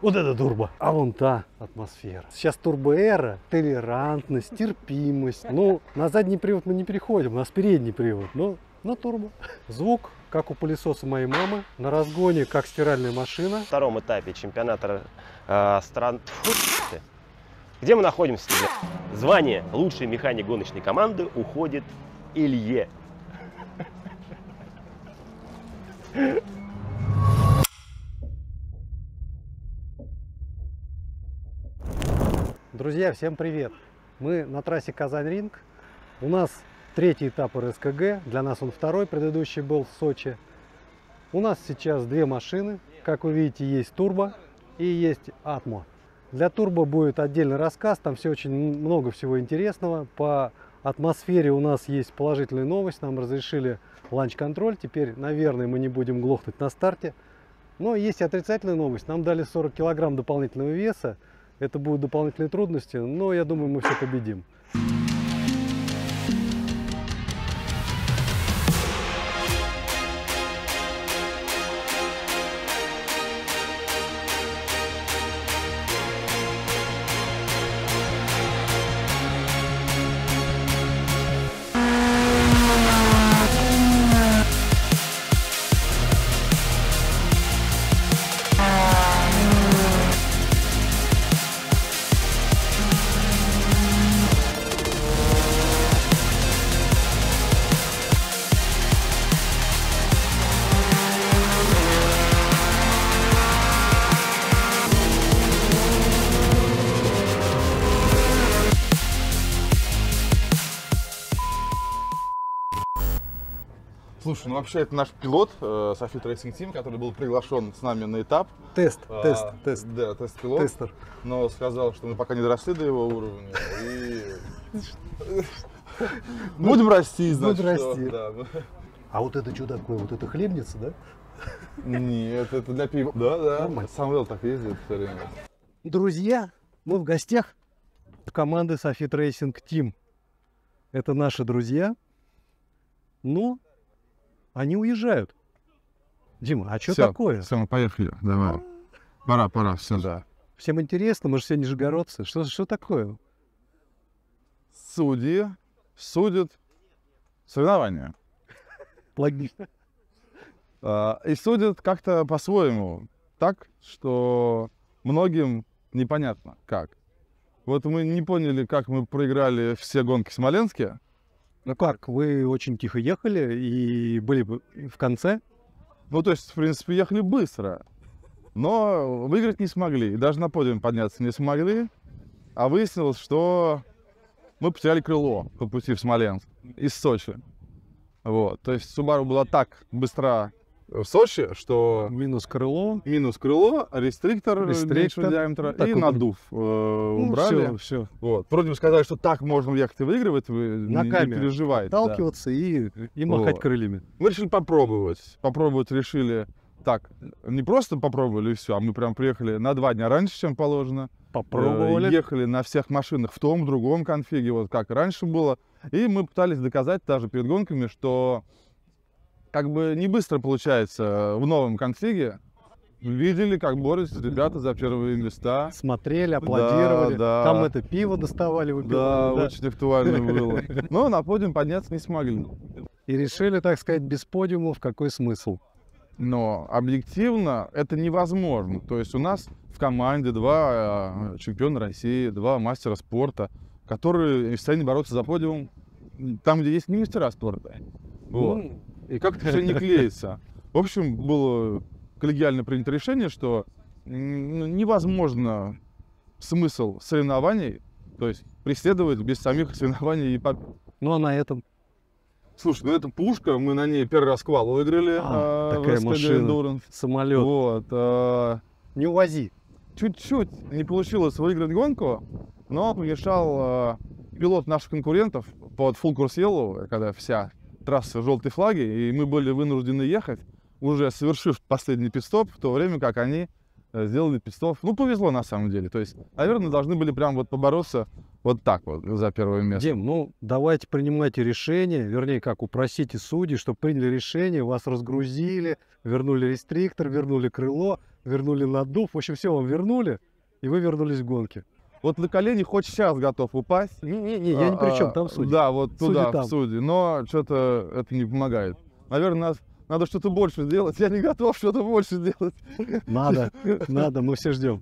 Вот это турбо. А вон та атмосфера. Сейчас турбоэра, толерантность, терпимость. Ну, на задний привод мы не переходим, у нас передний привод, но на турбо. Звук, как у пылесоса моей мамы, на разгоне, как стиральная машина. На втором этапе чемпионата стран... Где мы находимся? Звание лучшей механик гоночной команды уходит Илье. Друзья, всем привет! Мы на трассе Казань-Ринг. У нас третий этап РСКГ. Для нас он второй, предыдущий был в Сочи. У нас сейчас две машины. Как вы видите, есть турбо и есть атмо. Для турбо будет отдельный рассказ. Там все очень много всего интересного. По атмосфере у нас есть положительная новость. Нам разрешили ланч-контроль. Теперь, наверное, мы не будем глохнуть на старте. Но есть и отрицательная новость. Нам дали 40 килограмм дополнительного веса. Это будут дополнительные трудности, но я думаю, мы все победим. Слушай, ну вообще это наш пилот Софит Racing Team, который был приглашен с нами на этап. Тест. Да, тест-пилот. Тестер. Но сказал, что мы пока не доросли до его уровня. И будем расти, значит. Будем расти. Да. А вот это что такое? Вот это хлебница, да? Нет, это для пива. Да. Самвел так ездит все время. Друзья, мы в гостях команды Софит Racing Team. Это наши друзья. Но они уезжают. Дима, а что такое? Все, мы поехали. Давай. Пора, все, да. Всем интересно, мы же все нижегородцы. Что такое? Судьи судят соревнования. Логично. И судят как-то по-своему. Так, что многим непонятно как. Вот мы не поняли, как мы проиграли все гонки в Смоленске. Ну как, вы очень тихо ехали и были в конце? Ну, то есть, в принципе, ехали быстро, но выиграть не смогли. И даже на подиум подняться не смогли. А выяснилось, что мы потеряли крыло по пути в Смоленск из Сочи. Вот. То есть Subaru была так быстра в Сочи, что Минус крыло. рестриктор меньшего диаметра ну, и надув убрали. Все. Вот. Вроде бы сказали, что так можно ехать и выигрывать, вы На не камеру переживайте. отталкиваться и махать Вот. крыльями. Мы решили попробовать. Попробовать решили так. Не просто попробовали и все, а мы прям приехали на 2 дня раньше, чем положено. Попробовали. Ехали на всех машинах в том, другом конфиге, вот как раньше было. И мы пытались доказать даже перед гонками, что как бы не быстро получается в новом конфиге. Видели, как борются ребята за первые места. Смотрели, аплодировали. Да. Там это пиво доставали, Да, выпивали. очень актуально было. Но на подиум подняться не смогли. И решили, так сказать, без подиумов, какой смысл? Но объективно это невозможно. То есть у нас в команде 2 чемпиона России, 2 мастера спорта, которые в состоянии бороться за подиум там, где есть не мастера спорта. Вот. И как-то все не клеится. В общем, было коллегиально принято решение, что невозможно смысл соревнований, то есть преследовать без самих соревнований и побед. Ну а на этом? Слушай, ну это пушка, мы на ней первый раз квал выиграли. Такая машина, Endurance. самолет. Вот. Не увози. Чуть-чуть не получилось выиграть гонку, но помешал пилот наших конкурентов под Full Course Yellow, когда вся трасса желтые флаги, и мы были вынуждены ехать, уже совершив последний пит-стоп, в то время как они сделали пит-стоп. Ну, повезло на самом деле. То есть, наверное, должны были прям вот побороться вот так вот за первое место. Дим, ну давайте принимайте решение, вернее, как упросите судей, чтобы приняли решение, вас разгрузили, вернули рестриктор, вернули крыло. вернули наддув. В общем, все вам вернули, и вы вернулись в гонки. Вот на колени хоть сейчас готов упасть. Не, я ни при чем, там судьи. Да, вот туда, там. в судьи. Но что-то это не помогает. Наверное, надо что-то больше делать. Я не готов что-то больше делать. Надо, мы все ждем.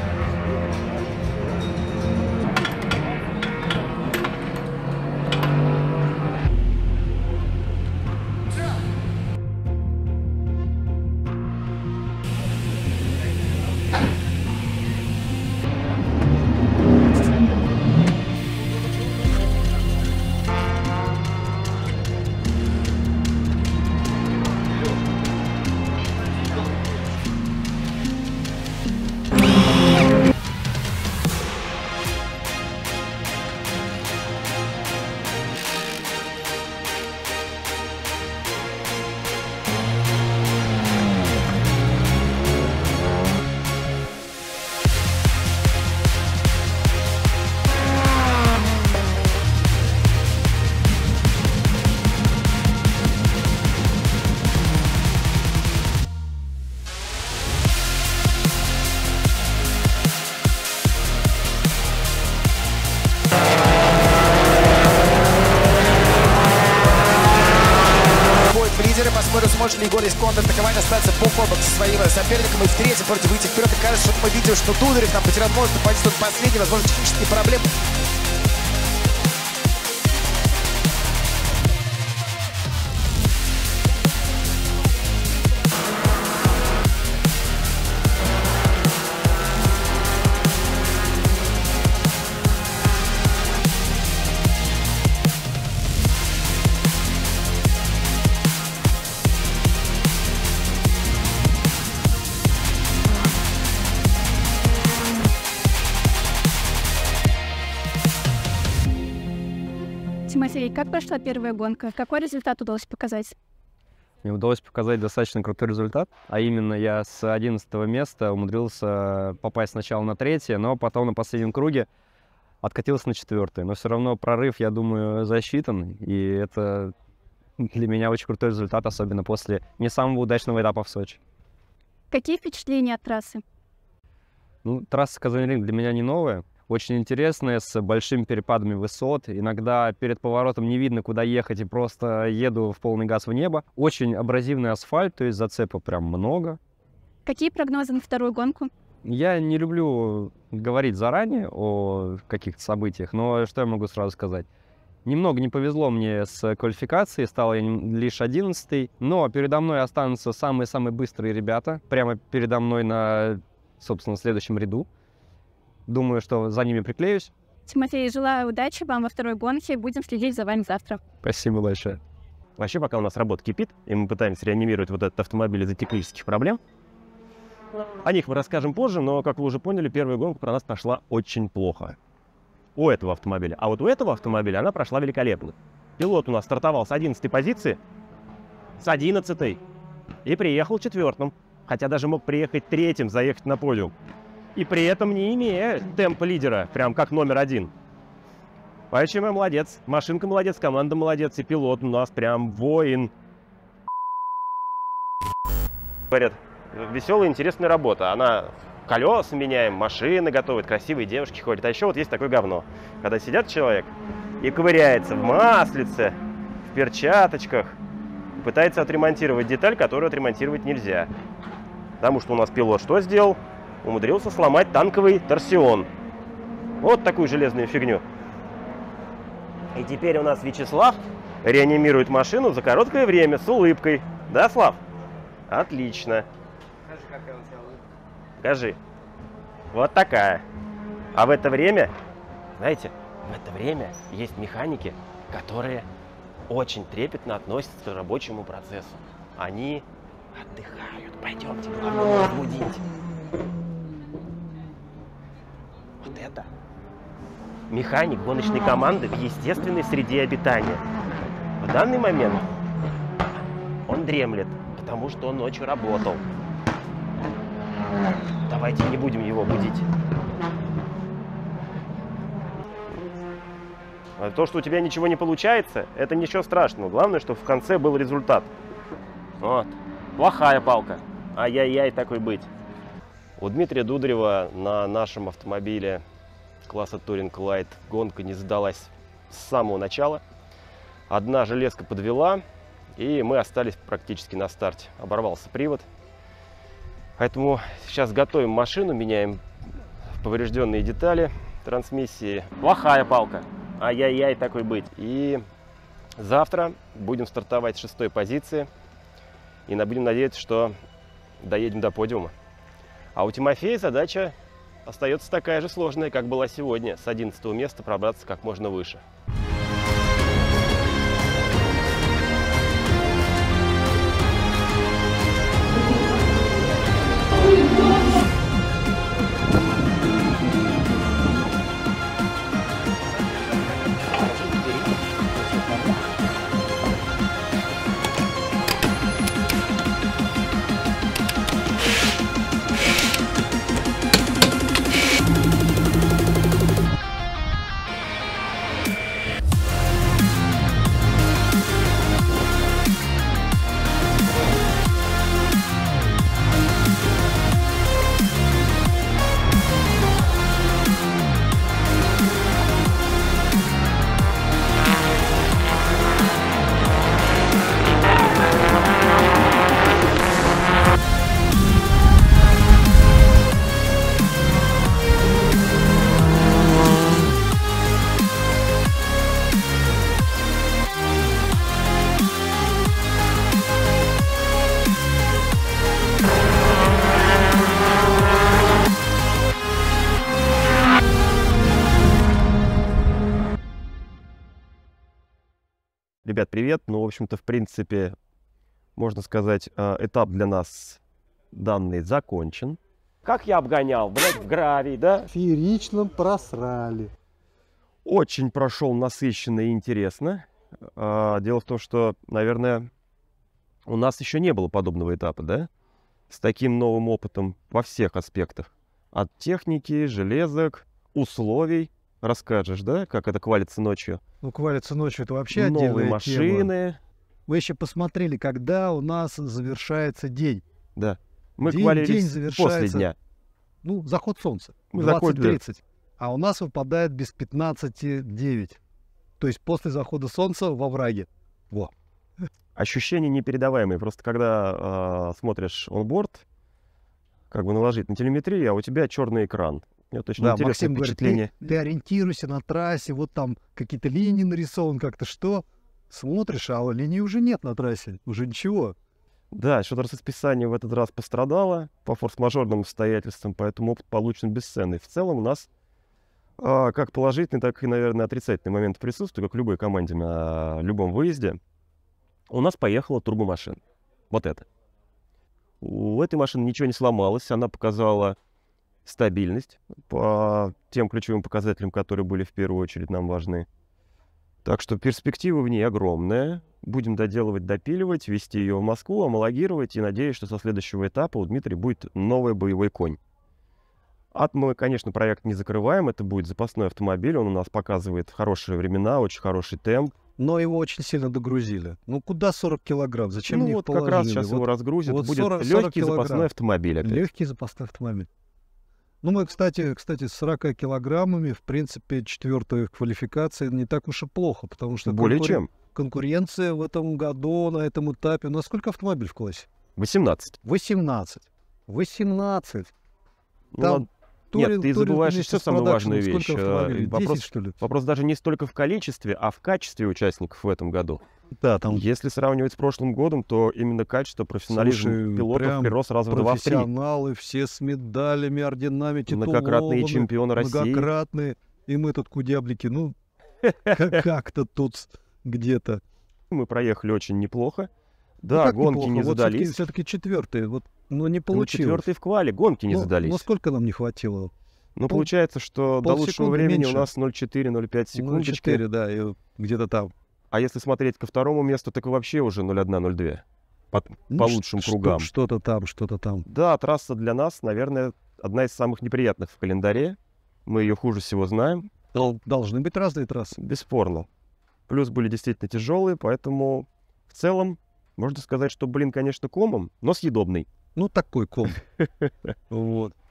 Посмотрим, сможет ли Егор из контратакования остаться по ходу со своим соперником и в третьем против выйти вперед. И кажется, что мы видим, что Дударев там потерял множество позиций, он последний, возможно, технические проблемы. Тимофей, как прошла первая гонка? Какой результат удалось показать? Мне удалось показать достаточно крутой результат, а именно я с 11-го места умудрился попасть сначала на 3-е, но потом на последнем круге откатился на 4-е. Но все равно прорыв, я думаю, засчитан, и это для меня очень крутой результат, особенно после не самого удачного этапа в Сочи. Какие впечатления от трассы? Ну, трасса Казань-Ринг для меня не новая. Очень интересная, с большими перепадами высот. Иногда перед поворотом не видно, куда ехать, и просто еду в полный газ в небо. Очень абразивный асфальт, то есть зацепа прям много. Какие прогнозы на вторую гонку? Я не люблю говорить заранее о каких-то событиях, но что я могу сразу сказать? Немного не повезло мне с квалификацией, стал я лишь 11-й, но передо мной останутся самые-самые быстрые ребята, прямо передо мной на, собственно, следующем ряду. Думаю, что за ними приклеюсь. Тимофей, желаю удачи вам во второй гонке. Будем следить за вами завтра. Спасибо большое. Вообще, пока у нас работа кипит, и мы пытаемся реанимировать вот этот автомобиль из-за технических проблем, о них мы расскажем позже, но, как вы уже поняли, первая гонка про нас прошла очень плохо. У этого автомобиля. А вот у этого автомобиля она прошла великолепно. Пилот у нас стартовал с 11-й позиции, с 11-й, и приехал 4-м. Хотя даже мог приехать 3-м, заехать на подиум. И при этом не имея темпа лидера, прям как номер 1. Поэтому молодец, машинка молодец, команда молодец, и пилот у нас прям воин. Говорят, веселая, интересная работа. Она колеса меняем, машины готовит, красивые девушки ходят. А еще вот есть такое говно. Когда сидят человек и ковыряется в маслице, в перчаточках, пытается отремонтировать деталь, которую отремонтировать нельзя. Потому что у нас пилот что сделал? Умудрился сломать танковый торсион. Вот такую железную фигню. И теперь у нас Вячеслав реанимирует машину за короткое время с улыбкой. Да, Слав? Отлично. Скажи, какая у тебя улыбка. Скажи. Вот такая. А в это время, знаете, в это время есть механики, которые очень трепетно относятся к рабочему процессу. Они отдыхают. Пойдемте, главное разбудить. Вот это механик гоночной команды в естественной среде обитания. В данный момент он дремлет, потому что он ночью работал. Давайте не будем его будить. То, что у тебя ничего не получается, это ничего страшного. Главное, чтобы в конце был результат. Вот. Плохая палка. Ай-яй-яй, такой быть. У Дмитрия Дударева на нашем автомобиле класса Touring Light гонка не задалась с самого начала. Одна железка подвела, и мы остались практически на старте. Оборвался привод. Поэтому сейчас готовим машину, меняем поврежденные детали трансмиссии. Плохая палка. Ай-яй-яй, такой быть. И завтра будем стартовать с 6-й позиции. И будем надеяться, что доедем до подиума. А у Тимофея задача остается такая же сложная, как была сегодня. С 11-го места пробраться как можно выше. Ребят, привет! Ну, в общем-то, в принципе, можно сказать, этап для нас данный закончен. Как я обгонял, блядь, в гравий, да? Феерично просрали. Очень прошел насыщенно и интересно. Дело в том, что, наверное, у нас еще не было подобного этапа, да? С таким новым опытом во всех аспектах. От техники, железок, условий. Расскажешь, да, как это квалится ночью? Ну, квалится ночью, это вообще отдельная Новые тема. машины. Вы еще посмотрели, когда у нас завершается день. Да. Мы День квалились завершается. после дня. Ну, заход солнца. Мы заходили. 20:30. А у нас выпадает без 15:09. То есть после захода солнца во враге. Во. Ощущения непередаваемые. Просто когда смотришь онборд, как бы наложить на телеметрию, а у тебя черный экран. Вот очень Да, интересное Максим говорит, впечатление. ты ориентируйся на трассе, вот там какие-то линии нарисованы, как-то что. Смотришь, а линии уже нет на трассе, уже ничего. Да, что-то расписание в этот раз пострадало по форс-мажорным обстоятельствам, поэтому опыт получен бесценный. В целом у нас как положительный, так и, наверное, отрицательный момент присутствия, как в любой команде на любом выезде. У нас поехала турбомашина. Вот это. У этой машины ничего не сломалось, она показала стабильность по тем ключевым показателям, которые были в первую очередь нам важны. Так что перспектива в ней огромная. Будем доделывать, допиливать, везти ее в Москву, homologировать и надеюсь, что со следующего этапа у Дмитрия будет новый боевой конь. Мы, конечно, проект не закрываем, это будет запасной автомобиль, он у нас показывает хорошие времена, очень хороший темп. Но его очень сильно догрузили. Ну куда 40 килограмм? Зачем мне их вот положили? как раз сейчас его разгрузят, вот будет 40 легкий килограмм. запасной автомобиль опять. Легкий запасной автомобиль. Ну, мы, кстати, с 40 килограммами, в принципе, 4-й в квалификации не так уж и плохо, потому что Более чем. конкуренция в этом году, на этом этапе. У нас сколько автомобилей в классе? 18. 18. 18. Ну, Там ладно. Нет, ты забываешь вместе еще с самую важную продакшеном вещь. сколько автомобилей? 10, Вопрос, что ли? вопрос даже не столько в количестве, а в качестве участников в этом году. Да, там Если сравнивать с прошлым годом, то именно качество, профессионализм Слушай, пилотов прям прирос раза в 2-3. профессионалы, все с медалями, орденами, титуловыми. Многократные чемпионы России. Многократные. И мы тут кудяблики, ну, как-то тут где-то. Мы проехали очень неплохо. Ну, Да, как гонки неплохо. не Вот задались. все-таки 4-й, вот, но не Ну, получилось. 4-й в квале, гонки не Ну, задались. Ну, сколько нам не хватило? Ну, получается, что до лучшего полсекунды времени меньше. у нас 0,4-0,5 секундочки. 4, да, и где-то там. А если смотреть ко второму месту, так и вообще уже 0,1-0,2. По Ну, лучшим кругам. Что-то там. Да, трасса для нас, наверное, одна из самых неприятных в календаре. Мы ее хуже всего знаем. Должны быть разные трассы. Бесспорно. Плюс были действительно тяжелые, поэтому в целом можно сказать, что, конечно, комом, но съедобный. Ну, такой ком. Вот.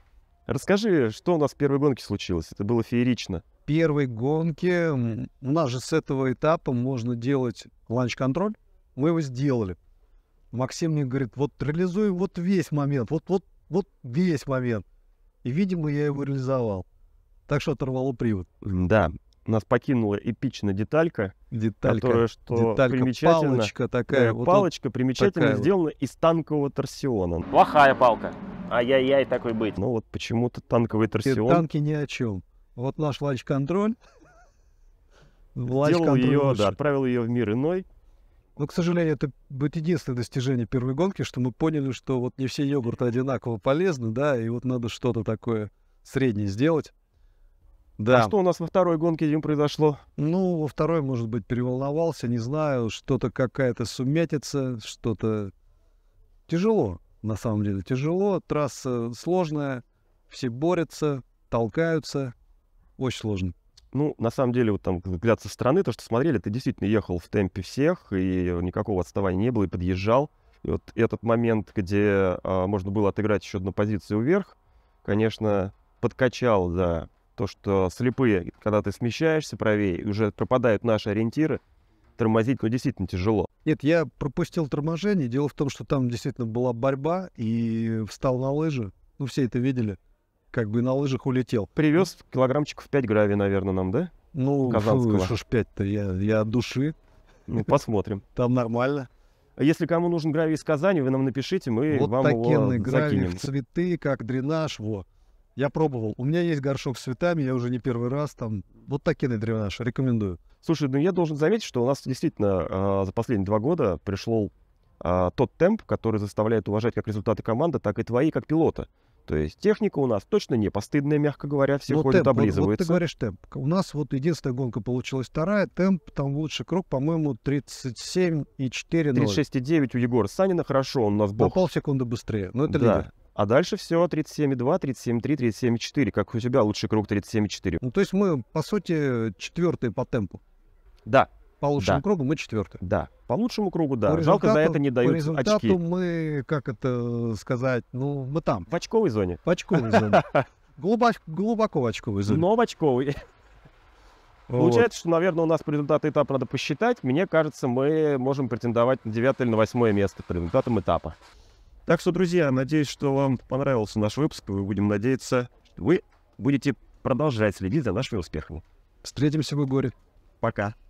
Расскажи, что у нас в первой гонке случилось? Это было феерично. В первой гонке у нас же с этого этапа можно делать ланч-контроль. Мы его сделали. Максим мне говорит, вот реализуем вот весь момент, вот весь момент. И, видимо, я его реализовал. Так что оторвало привод. Да, нас покинула эпичная деталька, которая, что примечательно, палочка такая. Вот палочка примечательно такая вот. сделана из танкового торсиона. Плохая палка. Ай-яй-яй, такой быть. Но вот почему-то танковый Эти торсион танки ни о чем. Вот наш ланч-контроль. сделал ее, да, отправил ее в мир иной. Но, к сожалению, это будет единственное достижение первой гонки, что мы поняли, что вот не все йогурты одинаково полезны, да, и вот надо что-то такое среднее сделать. Да. А что у нас во второй гонке, Дим, произошло? Ну, во второй, может быть, переволновался, не знаю, что-то какая-то сумятица, что-то тяжело, на самом деле, тяжело, трасса сложная, все борются, толкаются, очень сложно. Ну, на самом деле, вот там взгляд со стороны, то, что смотрели, ты действительно ехал в темпе всех, и никакого отставания не было, и подъезжал. И вот этот момент, где можно было отыграть еще одну позицию вверх, конечно, подкачал, да, то, что слепые, когда ты смещаешься правее, и уже пропадают наши ориентиры, тормозить, ну, действительно тяжело. Нет, я пропустил торможение. Дело в том, что там действительно была борьба, и встал на лыжи. Ну, все это видели. Как бы на лыжах улетел. Привез килограммчиков 5 гравий, наверное, нам, да? Ну, Казанского. что ж 5-то, я от души, Ну, посмотрим. там нормально. Если кому нужен гравий из Казани, вы нам напишите, мы Вот вам такенный его гравий закинем. в цветы, как дренаж, во. Я пробовал. У меня есть горшок с цветами, я уже не первый раз там. Вот такенный дренаж, рекомендую. Слушай, ну я должен заметить, что у нас действительно за последние 2 года пришел тот темп, который заставляет уважать как результаты команды, так и твои, как пилота. То есть техника у нас точно не постыдная, мягко говоря, все Но ходят, темп, вот облизываются. ты говоришь темп. У нас вот единственная гонка получилась вторая, темп, там лучший круг, по-моему, 37,4. 36,9 у Егора Санина, хорошо, он у нас На бог. полсекунды быстрее. Но это Да. лидер. А дальше все 37,2, 37,3, 37,4, как у тебя лучший круг 37,4. Ну, то есть мы, по сути, четвертые по темпу. Да, По лучшему Да. кругу мы четвертые. да, по лучшему кругу, да. По Жалко, за это не по дают результату очки. мы, как это сказать, ну, мы там, В очковой зоне. в очковой зоне. Глубоко в очковой зоне. Но в очковой. Вот. Получается, что, наверное, у нас по результату этапа надо посчитать. Мне кажется, мы можем претендовать на 9 или на 8 место по результатам этапа. Так что, друзья, надеюсь, что вам понравился наш выпуск. Мы будем надеяться, что вы будете продолжать следить за нашими успехами. Встретимся в Игоре. Пока.